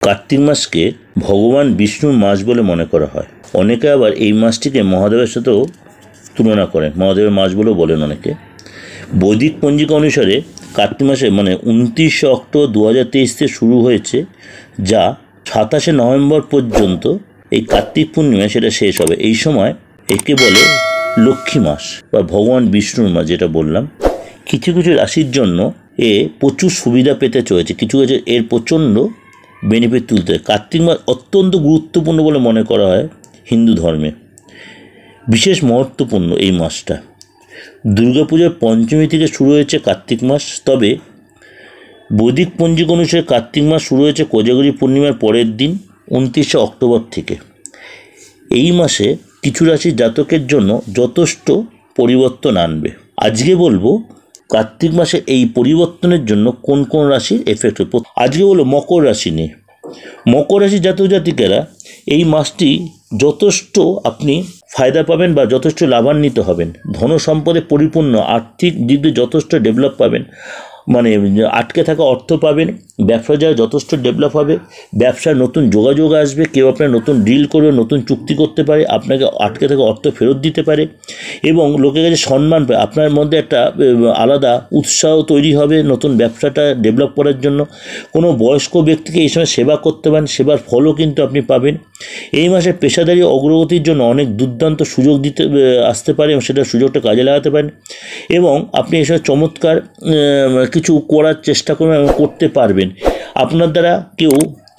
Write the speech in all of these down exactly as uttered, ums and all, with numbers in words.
কার্তিক মাসকে ভগবান বিষ্ণুর মাস বলে মনে করা হয়। অনেকে আবার এই মাসটিকে মহাদেবের সাথেও তুলনা করেন, মহাদেবের মাস বলেও বলেন অনেকে। বৈদিক পঞ্জিকা অনুসারে কার্তিক মাসে মানে উনত্রিশে অক্টোবর দু হাজার তেইশ থেকে শুরু হয়েছে, যা সাতাশে নভেম্বর পর্যন্ত এই কার্তিক পূর্ণিমা সেটা শেষ হবে। এই সময় একে বলে লক্ষ্মী মাস বা ভগবান বিষ্ণুর মাস, যেটা বললাম। কিছু কিছু রাশির জন্য এ প্রচুর সুবিধা পেতে চলেছে, কিছু কিছু এর প্রচণ্ড বেনিফিট তুলতে হয়। কার্তিক মাস অত্যন্ত গুরুত্বপূর্ণ বলে মনে করা হয় হিন্দু ধর্মে। বিশেষ মহত্বপূর্ণ এই মাসটা। দুর্গাপূজার পঞ্চমী থেকে শুরু হয়েছে কার্তিক মাস। তবে বৈদিক পঞ্জিকা অনুসারে কার্তিক মাস শুরু হয়েছে কোজাগরী পূর্ণিমার পরের দিন উনত্রিশে অক্টোবর থেকে। এই মাসে কিছু রাশির জাতকের জন্য যথেষ্ট পরিবর্তন আনবে। আজকে বলবো কার্তিক মাসে এই পরিবর্তনের জন্য কোন কোন রাশির এফেক্ট হবে। আজকে বলবো মকর রাশি নিয়ে। মকর রাশির জাতক জাতিকারা এই মাসটি যথেষ্ট আপনি ফায়দা পাবেন বা যথেষ্ট লাভান্বিত হবেন। ধন সম্পদে পরিপূর্ণ, আর্থিক দিক দিয়ে যথেষ্ট ডেভেলপ পাবেন, মানে আটকে থাকা অর্থ পাবেন। ব্যবসা যারা যথেষ্ট ডেভেলপ হবে, ব্যবসায় নতুন যোগাযোগ আসবে, কেউ আপনার নতুন ডিল করবে, নতুন চুক্তি করতে পারে, আপনাকে আটকে থাকা অর্থ ফেরত দিতে পারে এবং লোকের কাছে সম্মান পায়। আপনার মধ্যে একটা আলাদা উৎসাহ তৈরি হবে নতুন ব্যবসাটা ডেভেলপ করার জন্য। কোনো বয়স্ক ব্যক্তিকে এই সময় সেবা করতে পারেন, সেবার ফলও কিন্তু আপনি পাবেন। এই মাসে পেশাদারি অগ্রগতির জন্য অনেক দুর্দান্ত সুযোগ দিতে আসতে পারে এবং সেটা সুযোগটা কাজে লাগাতে পারেন এবং আপনি এই সময় চমৎকার কিছু করার চেষ্টা করবেন এবং করতে পারবেন। আপনার দ্বারা কেউ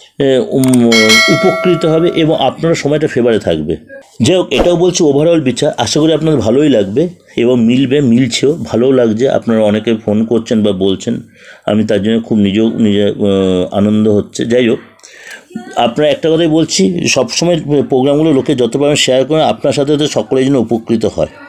উপকৃত হবে এবং আপনার সময়টা ফেভারে থাকবে। যাই হোক, এটাও বলছি ওভারঅল বিচার। আশা করি আপনাদের ভালোই লাগবে এবং মিলবে, মিলছেও, ভালোও লাগছে। আপনারা অনেকে ফোন করছেন বা বলছেন, আমি তার জন্য খুব নিজেও নিজে আনন্দ হচ্ছে। যাই হোক, আপনারা একটা কথাই বলছি, সবসময় প্রোগ্রামগুলো লোকে যত পারেন শেয়ার করেন, আপনার সাথে তো সকলেই যেন উপকৃত হয়।